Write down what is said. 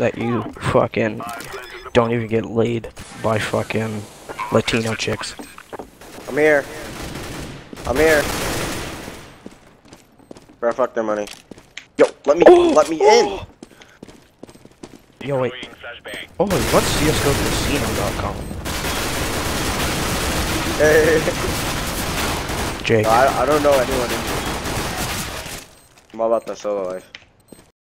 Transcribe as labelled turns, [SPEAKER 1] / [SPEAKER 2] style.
[SPEAKER 1] that you fucking don't even get laid by fucking Latino chicks.
[SPEAKER 2] I'm here. I'm here. Bro, fuck their money. Yo, let me in.
[SPEAKER 1] Yo, wait. Oh, what's CSGOCasino.com?
[SPEAKER 2] Hey.
[SPEAKER 1] Jake.
[SPEAKER 2] No, I don't know anyone in here. I'm all about the solo life.